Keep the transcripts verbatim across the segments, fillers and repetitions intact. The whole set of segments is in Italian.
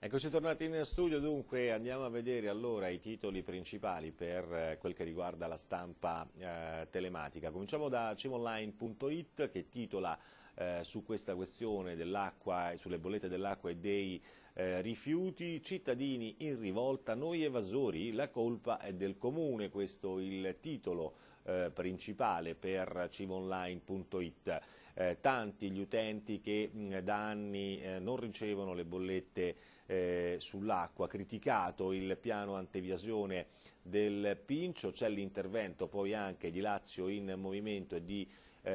Eccoci tornati in studio, dunque andiamo a vedere allora i titoli principali per eh, quel che riguarda la stampa eh, telematica. Cominciamo da cimonline punto it che titola eh, su questa questione dell'acqua e sulle bollette dell'acqua e dei eh, rifiuti: cittadini in rivolta, noi evasori, la colpa è del comune. Questo il titolo Eh, principale per cimonline punto it. Eh, tanti gli utenti che mh, da anni eh, non ricevono le bollette eh, sull'acqua, criticato il piano antievasione del Pincio, c'è l'intervento poi anche di Lazio in Movimento e di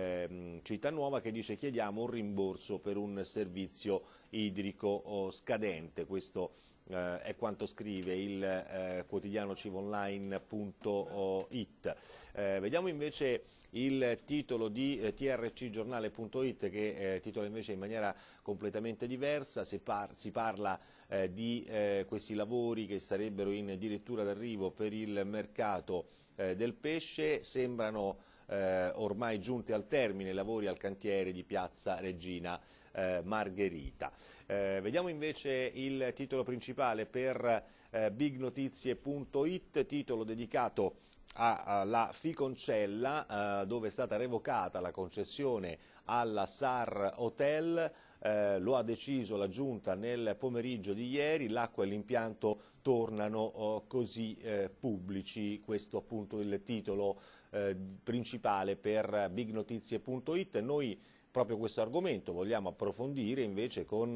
eh, Città Nuova che dice: chiediamo un rimborso per un servizio idrico oh, scadente. Questo Eh, è quanto scrive il eh, quotidiano cimonline punto it. Eh, vediamo invece il titolo di eh, T R C giornale punto it che eh, titola invece in maniera completamente diversa. Si, par si parla eh, di eh, questi lavori che sarebbero in dirittura d'arrivo per il mercato eh, del pesce. Sembrano Eh, ormai giunti al termine i lavori al cantiere di Piazza Regina eh, Margherita. Eh, vediamo invece il titolo principale per eh, big notizie punto it, titolo dedicato alla Ficoncella, eh, dove è stata revocata la concessione alla Sar Hotel. Eh, lo ha deciso la Giunta nel pomeriggio di ieri. L'acqua e l'impianto tornano oh, così eh, pubblici. Questo appunto il titolo eh, principale per big notizie punto it. Noi proprio questo argomento vogliamo approfondire invece con,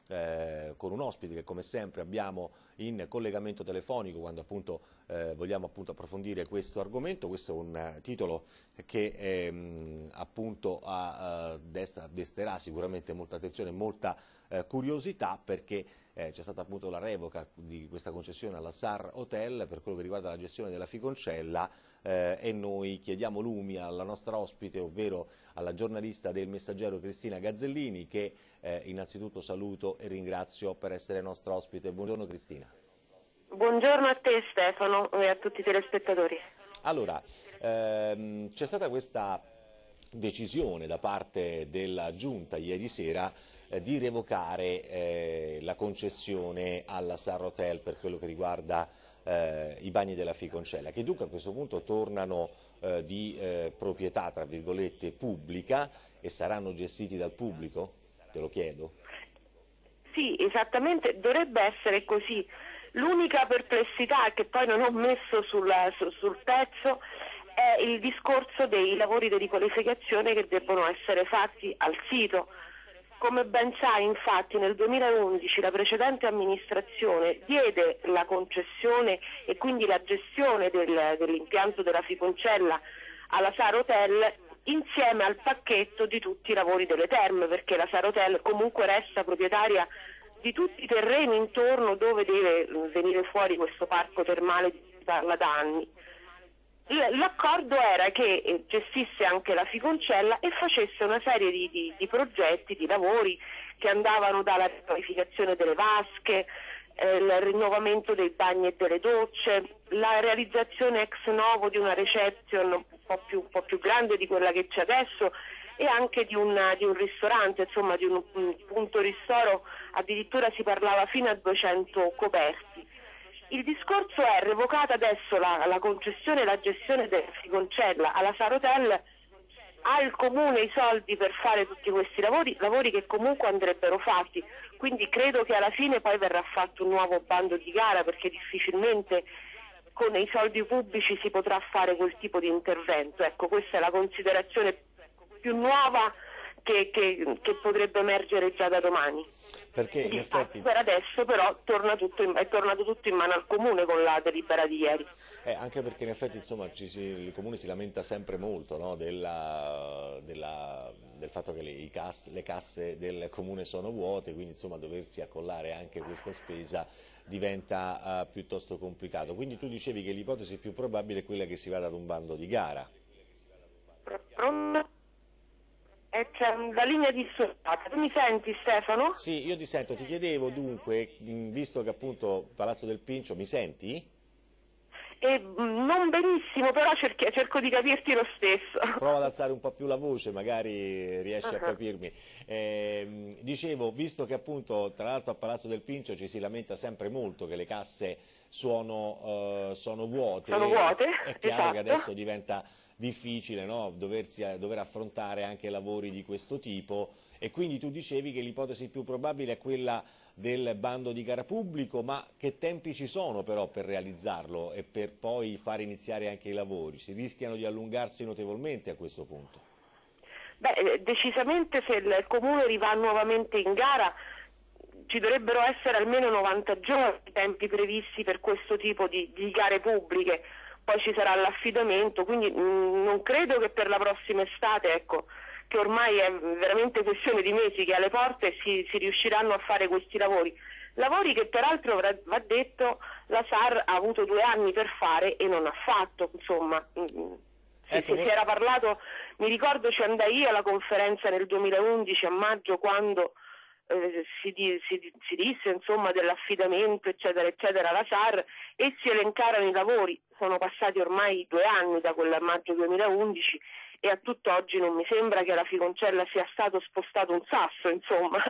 eh, con un ospite che come sempre abbiamo in collegamento telefonico quando appunto eh, vogliamo appunto approfondire questo argomento. Questo è un uh, titolo che ehm, appunto a, uh, desta, desterà sicuramente molta attenzione e molta uh, curiosità, perché eh, c'è stata appunto la revoca di questa concessione alla Sar Hotel per quello che riguarda la gestione della Ficoncella eh, e noi chiediamo lumi alla nostra ospite, ovvero alla giornalista del Messaggero Cristina Gazzellini, che eh, innanzitutto saluto e ringrazio per essere nostra ospite. Buongiorno Cristina. Buongiorno a te Stefano e a tutti i telespettatori. Allora, ehm, c'è stata questa decisione da parte della Giunta ieri sera eh, di revocare eh, la concessione alla Sar Hotel per quello che riguarda eh, i bagni della Ficoncella, che dunque a questo punto tornano eh, di eh, proprietà, tra virgolette, pubblica e saranno gestiti dal pubblico? Te lo chiedo. Sì, esattamente, dovrebbe essere così. L'unica perplessità che poi non ho messo sulla, su, sul pezzo è il discorso dei lavori di riqualificazione che debbono essere fatti al sito. Come ben sai, infatti, nel duemilaundici la precedente amministrazione diede la concessione e quindi la gestione del, dell'impianto della Ficoncella alla Sar Hotel insieme al pacchetto di tutti i lavori delle terme, perché la Sar Hotel comunque resta proprietaria di tutti i terreni intorno dove deve venire fuori questo parco termale di cui si parla da anni. L'accordo era che gestisse anche la Ficoncella e facesse una serie di, di, di progetti, di lavori che andavano dalla riqualificazione delle vasche, eh, il rinnovamento dei bagni e delle docce, la realizzazione ex novo di una reception un po' più, un po' più grande di quella che c'è adesso e anche di, una, di un ristorante, insomma di un, un punto ristoro, addirittura si parlava fino a duecento coperti. Il discorso è: revocata adesso la, la concessione e la gestione della Ficoncella alla Sar Hotel, ha il comune i soldi per fare tutti questi lavori, lavori che comunque andrebbero fatti, quindi credo che alla fine poi verrà fatto un nuovo bando di gara, perché difficilmente con i soldi pubblici si potrà fare quel tipo di intervento. Ecco, questa è la considerazione più nuova che, che, che potrebbe emergere già da domani. Perché in effetti... Per adesso però torna tutto in, è tornato tutto in mano al comune con la delibera di ieri. Eh, anche perché in effetti insomma, ci si, il comune si lamenta sempre molto, no, della, della, del fatto che le, i casse, le casse del comune sono vuote, quindi insomma doversi accollare anche questa spesa diventa uh, piuttosto complicato. Quindi tu dicevi che l'ipotesi più probabile è quella che si vada ad un bando di gara. Pronto? E c'è la linea dissociata. Tu mi senti Stefano? Sì, io ti sento. Ti chiedevo dunque, visto che appunto Palazzo del Pincio, mi senti? E, mh, non benissimo, però cerchi, cerco di capirti lo stesso. Prova ad alzare un po' più la voce, magari riesci Uh-huh. a capirmi. Eh, dicevo, visto che appunto tra l'altro a Palazzo del Pincio ci si lamenta sempre molto che le casse sono, eh, sono vuote, Sono vuote, è chiaro esatto. che adesso diventa difficile, no? Doversi, dover affrontare anche lavori di questo tipo, e quindi tu dicevi che l'ipotesi più probabile è quella del bando di gara pubblico, ma che tempi ci sono però per realizzarlo e per poi far iniziare anche i lavori? Si rischiano di allungarsi notevolmente a questo punto? Beh, decisamente se il Comune rivà nuovamente in gara ci dovrebbero essere almeno novanta giorni i tempi previsti per questo tipo di, di gare pubbliche, poi ci sarà l'affidamento, quindi mh, non credo che per la prossima estate, ecco, che ormai è veramente questione di mesi che alle porte si, si riusciranno a fare questi lavori. Lavori che peraltro, va detto, la S A R ha avuto due anni per fare e non ha fatto, insomma. Ecco, si, si era parlato, mi ricordo ci andai io alla conferenza nel duemilaundici a maggio quando eh, si, di, si, si disse insomma dell'affidamento eccetera eccetera alla S A R e si elencarono i lavori. Sono passati ormai due anni da quel maggio duemilaundici e a tutt'oggi non mi sembra che alla Ficoncella sia stato spostato un sasso, insomma.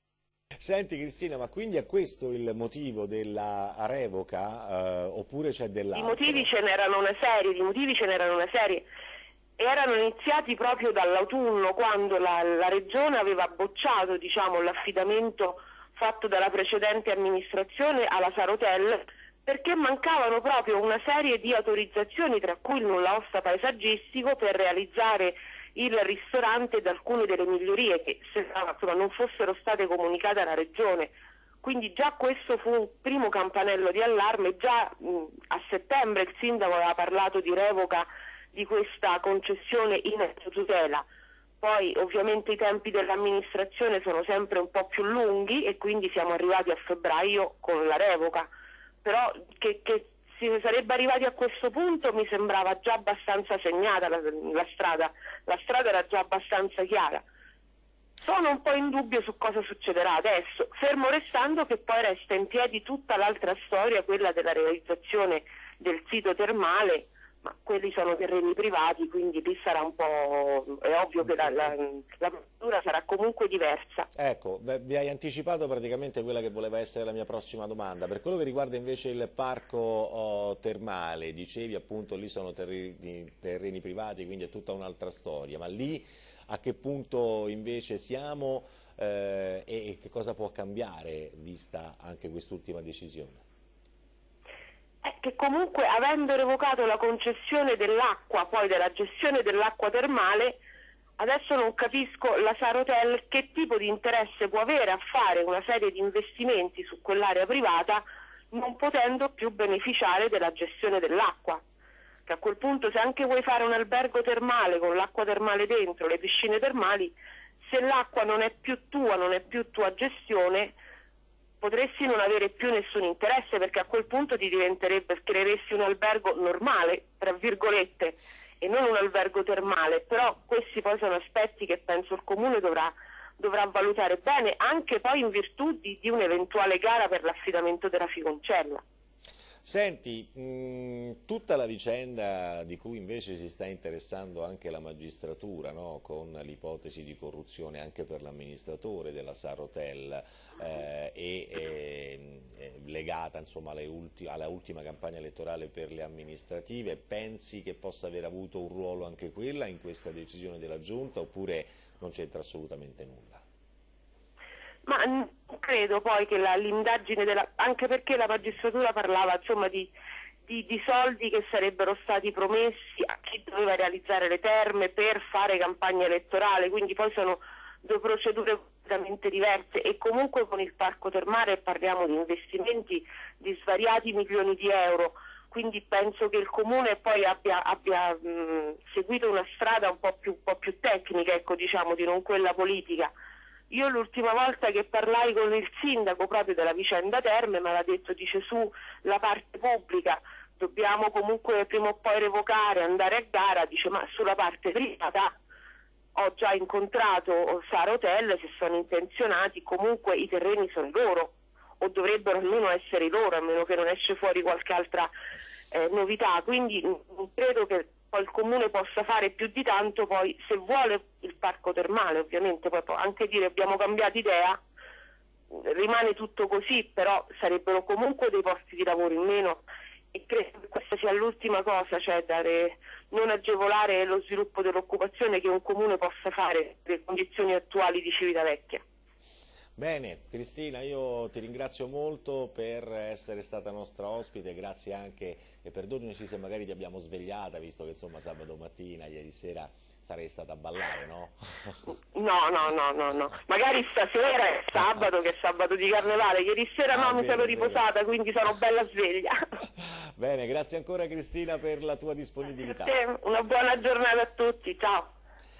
Senti Cristina, ma quindi è questo il motivo della revoca eh, oppure c'è dell'altro? I motivi ce n'erano una serie, di motivi ce n'erano una serie. Erano iniziati proprio dall'autunno, quando la, la Regione aveva bocciato, diciamo, l'affidamento fatto dalla precedente amministrazione alla Sarotel, perché mancavano proprio una serie di autorizzazioni, tra cui il nulla osta paesaggistico, per realizzare il ristorante ed alcune delle migliorie che sembrava, insomma, non fossero state comunicate alla Regione. Quindi già questo fu un primo campanello di allarme. Già mh, a settembre il sindaco aveva parlato di revoca di questa concessione in autotutela. Poi ovviamente i tempi dell'amministrazione sono sempre un po' più lunghi e quindi siamo arrivati a febbraio con la revoca. Però che, che si sarebbe arrivati a questo punto mi sembrava già abbastanza segnata la, la strada, la strada era già abbastanza chiara. Sono un po' in dubbio su cosa succederà adesso, fermo restando che poi resta in piedi tutta l'altra storia, quella della realizzazione del sito termale, ma quelli sono terreni privati, quindi lì sarà un po', è ovvio che la, la, la procedura sarà comunque diversa. Ecco, beh, mi hai anticipato praticamente quella che voleva essere la mia prossima domanda. Per quello che riguarda invece il parco oh, termale, dicevi appunto lì sono terreni, terreni privati, quindi è tutta un'altra storia, ma lì a che punto invece siamo eh, e, e che cosa può cambiare vista anche quest'ultima decisione? È che comunque avendo revocato la concessione dell'acqua, poi della gestione dell'acqua termale, adesso non capisco la Sarotel che tipo di interesse può avere a fare una serie di investimenti su quell'area privata non potendo più beneficiare della gestione dell'acqua. Che a quel punto se anche vuoi fare un albergo termale con l'acqua termale dentro, le piscine termali, se l'acqua non è più tua, non è più tua gestione, potresti non avere più nessun interesse, perché a quel punto ti diventerebbe, creeresti un albergo normale, tra virgolette, e non un albergo termale. Però questi poi sono aspetti che penso il Comune dovrà, dovrà valutare bene, anche poi in virtù di, di un'eventuale gara per l'affidamento della Ficoncella. Senti, mh, tutta la vicenda di cui invece si sta interessando anche la magistratura, no? Con l'ipotesi di corruzione anche per l'amministratore della Sarotel eh, e eh, eh, legata insomma, alle ulti alla ultima campagna elettorale per le amministrative, pensi che possa aver avuto un ruolo anche quella in questa decisione della Giunta oppure non c'entra assolutamente nulla? Ma non credo poi che l'indagine della, anche perché la magistratura parlava insomma di, di, di soldi che sarebbero stati promessi a chi doveva realizzare le terme per fare campagna elettorale, quindi poi sono due procedure completamente diverse e comunque con il parco termale parliamo di investimenti di svariati milioni di euro, quindi penso che il Comune poi abbia, abbia mh, seguito una strada un po' più, un po' più tecnica, ecco, diciamo, di non quella politica. Io l'ultima volta che parlai con il sindaco proprio della vicenda Terme mi aveva detto, dice, su la parte pubblica dobbiamo comunque prima o poi revocare, andare a gara, dice, ma sulla parte privata ho già incontrato Sarotel, se sono intenzionati, comunque i terreni sono loro, o dovrebbero almeno essere loro, a meno che non esce fuori qualche altra eh, novità, quindi non credo che poi il comune possa fare più di tanto. Poi se vuole il parco termale, ovviamente poi può anche dire abbiamo cambiato idea, rimane tutto così, però sarebbero comunque dei posti di lavoro in meno, e credo che questa sia l'ultima cosa, cioè dare, non agevolare lo sviluppo dell'occupazione che un comune possa fare nelle condizioni attuali di Civitavecchia. Bene, Cristina, io ti ringrazio molto per essere stata nostra ospite, grazie anche e perdonami se magari ti abbiamo svegliata, visto che insomma sabato mattina, ieri sera sarei stata a ballare, no? No, no, no, no, no. Magari stasera è sabato, che è sabato di carnevale, ieri sera no, ah, mi bene, sono riposata, bene. Quindi sono bella sveglia. Bene, grazie ancora Cristina per la tua disponibilità. Grazie, una buona giornata a tutti, ciao.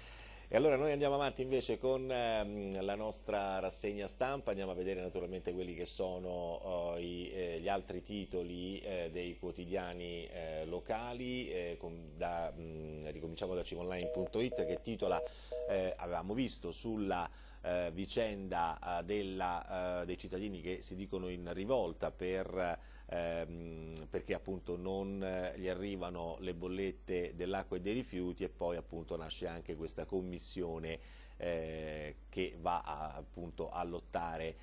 E allora noi andiamo avanti invece con ehm, la nostra rassegna stampa, andiamo a vedere naturalmente quelli che sono oh, i, eh, gli altri titoli eh, dei quotidiani eh, locali, eh, con, da, mh, ricominciamo da cimonline punto it che titola, eh, avevamo visto sulla eh, vicenda eh, della, eh, dei cittadini che si dicono in rivolta per... Ehm, perché appunto non eh, gli arrivano le bollette dell'acqua e dei rifiuti, e poi appunto nasce anche questa commissione eh, che va a, appunto a lottare,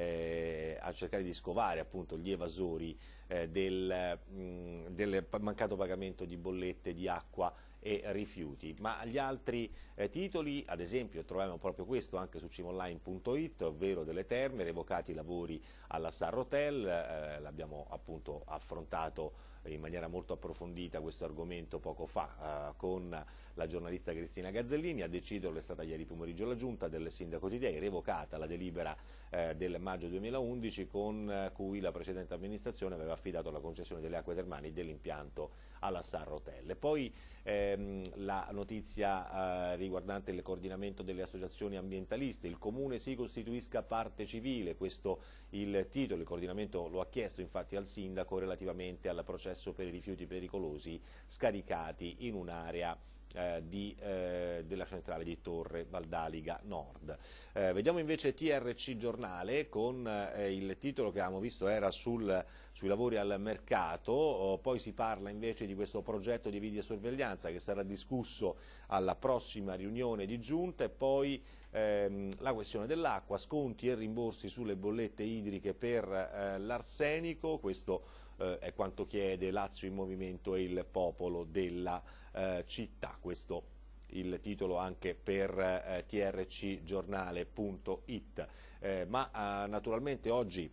eh, a cercare di scovare appunto gli evasori eh, del, mh, del mancato pagamento di bollette di acqua e rifiuti. Ma gli altri eh, titoli, ad esempio, troviamo proprio questo anche su cimonline punto it, ovvero delle terme, revocati i lavori alla Star Hotel, eh, l'abbiamo appunto affrontato in maniera molto approfondita questo argomento poco fa eh, con la giornalista Cristina Gazzellini. A deciderlo è stata ieri pomeriggio la giunta del sindaco Tidei, revocata la delibera eh, del maggio duemilaundici con eh, cui la precedente amministrazione aveva affidato la concessione delle acque termali dell'impianto alla Star Hotel. E poi ehm, la notizia eh, riguardante il coordinamento delle associazioni ambientaliste, il comune si costituisca parte civile, questo il titolo, il coordinamento lo ha chiesto infatti al sindaco relativamente al processo per i rifiuti pericolosi scaricati in un'area Eh, di, eh, della centrale di Torre Valdaliga Nord. Eh, vediamo invece T R C Giornale con eh, il titolo che avevamo visto era sul, sui lavori al mercato, oh, poi si parla invece di questo progetto di videosorveglianza che sarà discusso alla prossima riunione di giunta, e poi ehm, la questione dell'acqua, sconti e rimborsi sulle bollette idriche per eh, l'arsenico, questo eh, è quanto chiede Lazio in Movimento e il popolo della Eh, città. Questo il titolo anche per eh, T R C giornale punto it. Eh, ma eh, naturalmente oggi,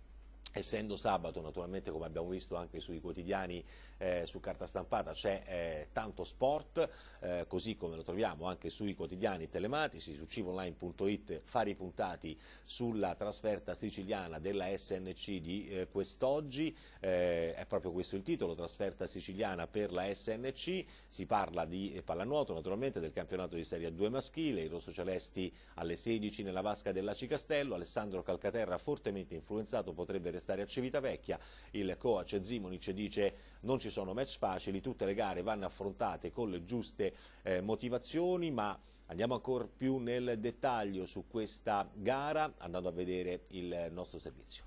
essendo sabato, naturalmente come abbiamo visto anche sui quotidiani eh, su carta stampata, c'è eh, tanto sport, eh, così come lo troviamo anche sui quotidiani telematici, su cimonline punto it fari puntati sulla trasferta siciliana della S N C di eh, quest'oggi, eh, è proprio questo il titolo, trasferta siciliana per la S N C, si parla di eh, pallanuoto naturalmente, del campionato di Serie A due maschile, i rossocelesti alle sedici nella vasca dell'Aci Castello, Alessandro Calcaterra fortemente influenzato potrebbe restare a Civitavecchia, il coach Zimonic dice non ci sono match facili, tutte le gare vanno affrontate con le giuste eh, motivazioni, ma andiamo ancora più nel dettaglio su questa gara andando a vedere il nostro servizio.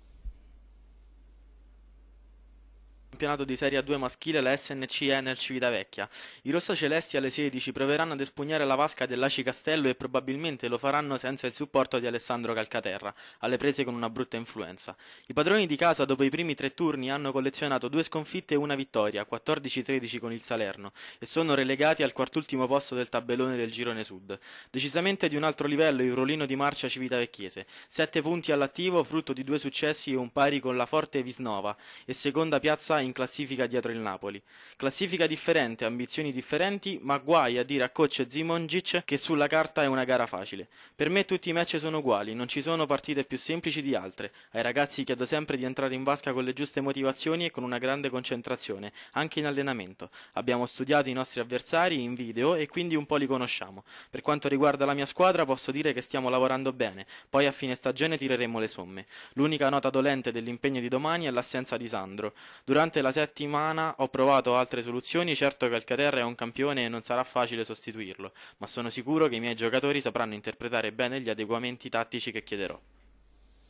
Campionato di Serie A due maschile, la S N C è nel Civitavecchia. I rossocelesti alle sedici proveranno ad espugnare la vasca dell'Aci Castello e probabilmente lo faranno senza il supporto di Alessandro Calcaterra, alle prese con una brutta influenza. I padroni di casa dopo i primi tre turni hanno collezionato due sconfitte e una vittoria, quattordici tredici con il Salerno, e sono relegati al quartultimo posto del tabellone del girone sud. Decisamente di un altro livello il ruolino di marcia civitavecchiese, sette punti all'attivo frutto di due successi e un pari con la forte Visnova, e seconda piazza in classifica dietro il Napoli. Classifica differente, ambizioni differenti, ma guai a dire a coach Zimonic che sulla carta è una gara facile. Per me tutti i match sono uguali, non ci sono partite più semplici di altre. Ai ragazzi chiedo sempre di entrare in vasca con le giuste motivazioni e con una grande concentrazione, anche in allenamento. Abbiamo studiato i nostri avversari in video e quindi un po' li conosciamo. Per quanto riguarda la mia squadra posso dire che stiamo lavorando bene, poi a fine stagione tireremo le somme. L'unica nota dolente dell'impegno di domani è l'assenza di Sandro. Durante la settimana ho provato altre soluzioni, certo Calcaterra è un campione e non sarà facile sostituirlo, ma sono sicuro che i miei giocatori sapranno interpretare bene gli adeguamenti tattici che chiederò.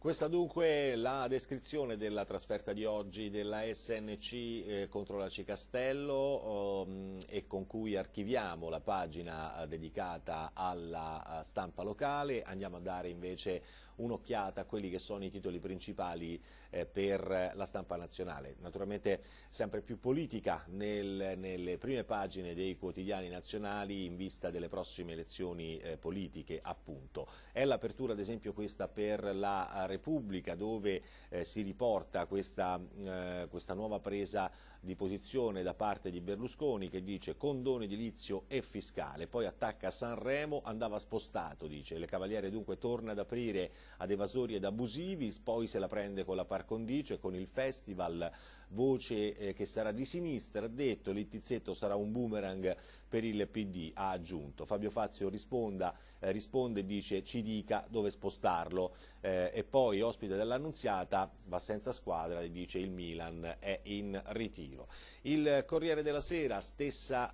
Questa dunque la descrizione della trasferta di oggi della S N C eh, contro la Cicastello um, e con cui archiviamo la pagina eh, dedicata alla uh, stampa locale. Andiamo a dare invece un'occhiata a quelli che sono i titoli principali eh, per la stampa nazionale. Naturalmente sempre più politica nel, nelle prime pagine dei quotidiani nazionali in vista delle prossime elezioni eh, politiche, appunto. È l'apertura ad esempio questa per la Repubblica, dove eh, si riporta questa, eh, questa nuova presa di posizione da parte di Berlusconi, che dice condono edilizio e fiscale, poi attacca Sanremo, andava spostato, dice, le Cavaliere dunque torna ad aprire ad evasori ed abusivi, poi se la prende con la par condicio e con il festival, voce eh, che sarà di sinistra, ha detto Littizzetto sarà un boomerang per il P D, ha aggiunto. Fabio Fazio risponda, eh, risponde e dice ci dica dove spostarlo, eh, e poi ospite dell'Annunziata va senza squadra e dice il Milan è in ritiro. Il Corriere della Sera, stessa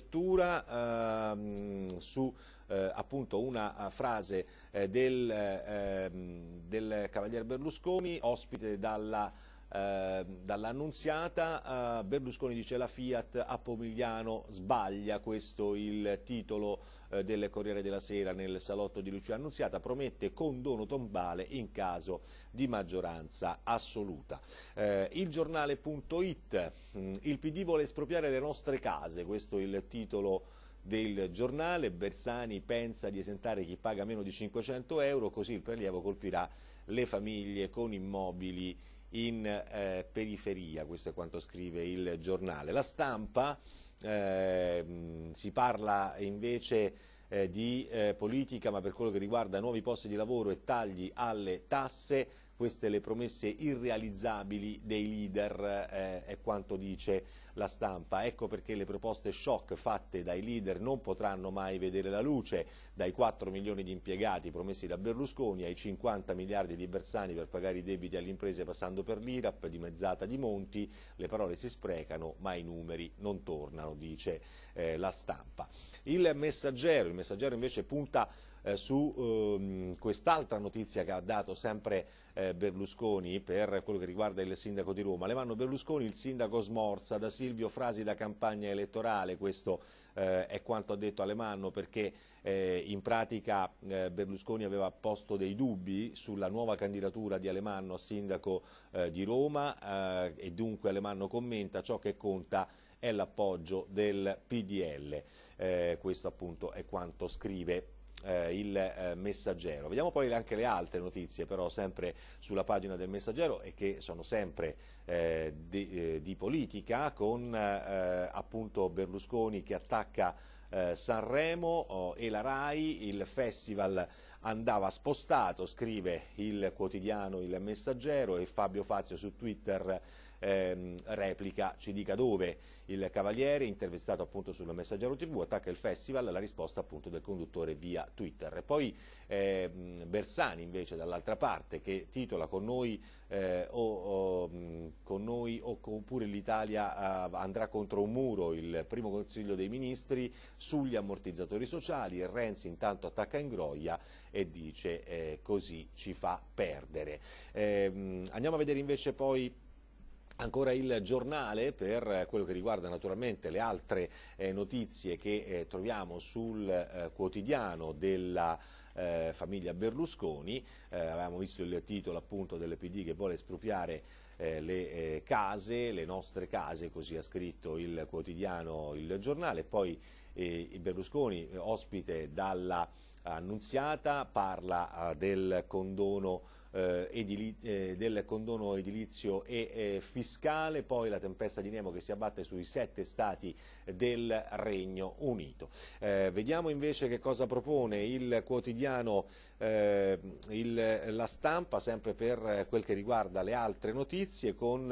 apertura ehm, su Eh, appunto una frase eh, del, eh, del Cavaliere Berlusconi, ospite dalla eh, dall'Annunziata. eh, Berlusconi dice la Fiat a Pomigliano sbaglia, questo il titolo eh, del Corriere della Sera nel salotto di Lucia Annunziata, promette condono tombale in caso di maggioranza assoluta. Eh, il giornale.it, il P D vuole espropriare le nostre case, questo è il titolo del giornale. Bersani pensa di esentare chi paga meno di cinquecento euro, così il prelievo colpirà le famiglie con immobili in eh, periferia, questo è quanto scrive il giornale. La Stampa, eh, si parla invece eh, di eh, politica, ma per quello che riguarda nuovi posti di lavoro e tagli alle tasse. Queste le promesse irrealizzabili dei leader, eh, è quanto dice la Stampa. Ecco perché le proposte shock fatte dai leader non potranno mai vedere la luce, dai quattro milioni di impiegati promessi da Berlusconi ai cinquanta miliardi di Bersani per pagare i debiti alle imprese passando per l'I R A P, dimezzata di Monti, le parole si sprecano ma i numeri non tornano, dice eh, la Stampa. Il Messaggero, il Messaggero invece punta eh, su ehm, quest'altra notizia che ha dato sempre eh, Berlusconi per quello che riguarda il sindaco di Roma. Le vanno Berlusconi, il sindaco smorza, da Silvio frasi da campagna elettorale, questo eh, è quanto ha detto Alemanno, perché eh, in pratica eh, Berlusconi aveva posto dei dubbi sulla nuova candidatura di Alemanno a sindaco eh, di Roma eh, e dunque Alemanno commenta ciò che conta è l'appoggio del P D L, eh, questo appunto è quanto scrive Eh, il eh, Messaggero. Vediamo poi anche le altre notizie, però sempre sulla pagina del Messaggero, e che sono sempre eh, di, eh, di politica, con eh, appunto Berlusconi che attacca eh, Sanremo oh, e la RAI. Il festival andava spostato, scrive il quotidiano Il Messaggero, e Fabio Fazio su Twitter ehm, replica ci dica dove. Il Cavaliere, intervistato appunto sul Messaggero tivù, attacca il festival, la risposta appunto del conduttore via Twitter. E poi eh, Bersani invece dall'altra parte, che titola con noi eh, o, o, con noi o oppure l'Italia eh, andrà contro un muro, il primo Consiglio dei Ministri sugli ammortizzatori sociali, e Renzi intanto attacca Ingroia e dice eh, così ci fa perdere. Eh, andiamo a vedere invece poi ancora il Giornale per quello che riguarda naturalmente le altre eh, notizie che eh, troviamo sul eh, quotidiano della eh, famiglia Berlusconi. Eh, avevamo visto il titolo appunto del P D che vuole espropriare eh, le eh, case, le nostre case, così ha scritto il quotidiano Il Giornale. Poi eh, Berlusconi, ospite dalla Annunziata, parla eh, del condono Eh, edili eh, del condono edilizio e eh, fiscale, poi la tempesta di Nemo che si abbatte sui sette stati del Regno Unito. Eh, vediamo invece che cosa propone il quotidiano eh, il, La Stampa, sempre per quel che riguarda le altre notizie, con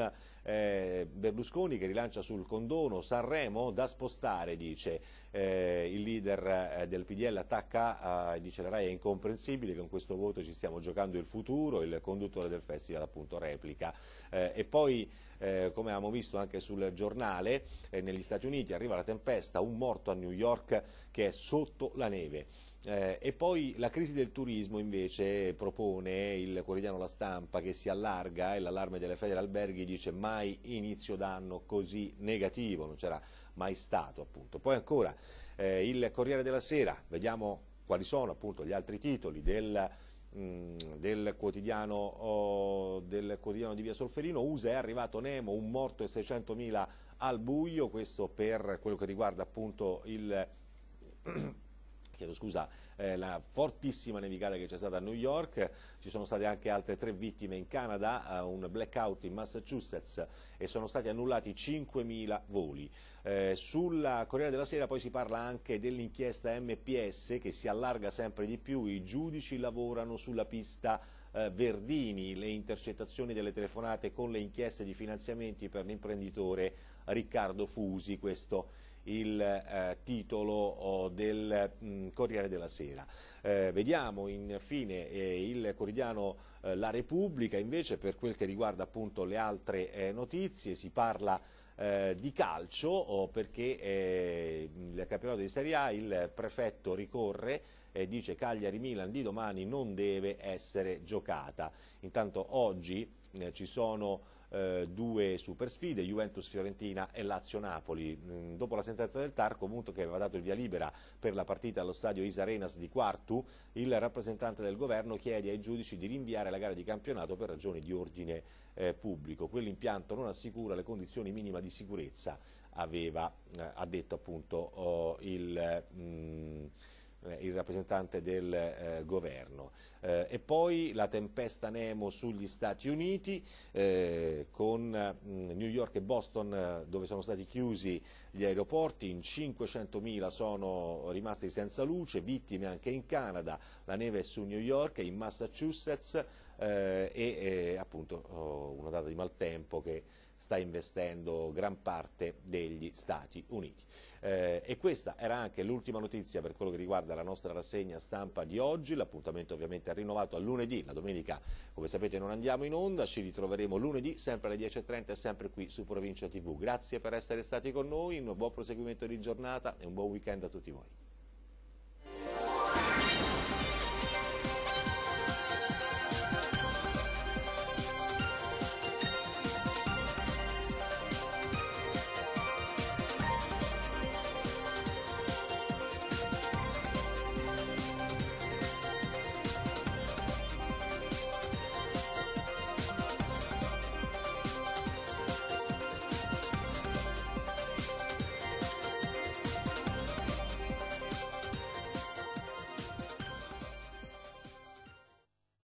eh, Berlusconi che rilancia sul condono Sanremo da spostare, dice eh, il leader eh, del P D L, attacca, eh, dice la RAI è incomprensibile, con questo voto ci stiamo giocando il futuro, il conduttore del festival appunto replica. Eh, e poi eh, come abbiamo visto anche sul Giornale, eh, negli Stati Uniti arriva la tempesta, un morto a New York che è sotto la neve. Eh, e poi la crisi del turismo invece propone il quotidiano La Stampa che si allarga, e l'allarme delle Federalberghi dice mai inizio d'anno così negativo, non c'era mai stato appunto. Poi ancora eh, il Corriere della Sera, vediamo quali sono appunto gli altri titoli del, mh, del, quotidiano, oh, del quotidiano di Via Solferino. U S A è arrivato Nemo, un morto e seicentomila al buio, questo per quello che riguarda appunto il... Chiedo scusa, eh, la fortissima nevicata che c'è stata a New York. Ci sono state anche altre tre vittime in Canada, eh, un blackout in Massachusetts e sono stati annullati cinquemila voli. Eh, sulla Corriere della Sera poi si parla anche dell'inchiesta M P S che si allarga sempre di più, i giudici lavorano sulla pista eh, Verdini, le intercettazioni delle telefonate con le inchieste di finanziamenti per l'imprenditore Riccardo Fusi, questo il eh, titolo oh, del mh, Corriere della Sera. Eh, vediamo infine eh, il quotidiano eh, La Repubblica, invece per quel che riguarda appunto le altre eh, notizie si parla eh, di calcio oh, perché eh, il campionato di Serie A il prefetto ricorre e dice Cagliari-Milan di domani non deve essere giocata. Intanto oggi eh, ci sono Eh, due super sfide, Juventus-Fiorentina e Lazio-Napoli. Mm, dopo la sentenza del T A R, comunque che aveva dato il via libera per la partita allo stadio Isarenas di Quartu, il rappresentante del governo chiede ai giudici di rinviare la gara di campionato per ragioni di ordine eh, pubblico. Quell'impianto non assicura le condizioni minime di sicurezza, aveva, eh, ha detto appunto oh, il... Mm, il rappresentante del eh, governo. Eh, e poi la tempesta Nemo sugli Stati Uniti, eh, con mh, New York e Boston eh, dove sono stati chiusi gli aeroporti, in cinquecentomila sono rimasti senza luce, vittime anche in Canada, la neve è su New York e in Massachusetts eh, e eh, appunto oh, una data di maltempo che sta investendo gran parte degli Stati Uniti. Eh, e questa era anche l'ultima notizia per quello che riguarda la nostra rassegna stampa di oggi. L'appuntamento ovviamente è rinnovato a lunedì, la domenica come sapete non andiamo in onda, ci ritroveremo lunedì sempre alle dieci e trenta e sempre qui su Provincia tivù. Grazie per essere stati con noi, un buon proseguimento di giornata e un buon weekend a tutti voi.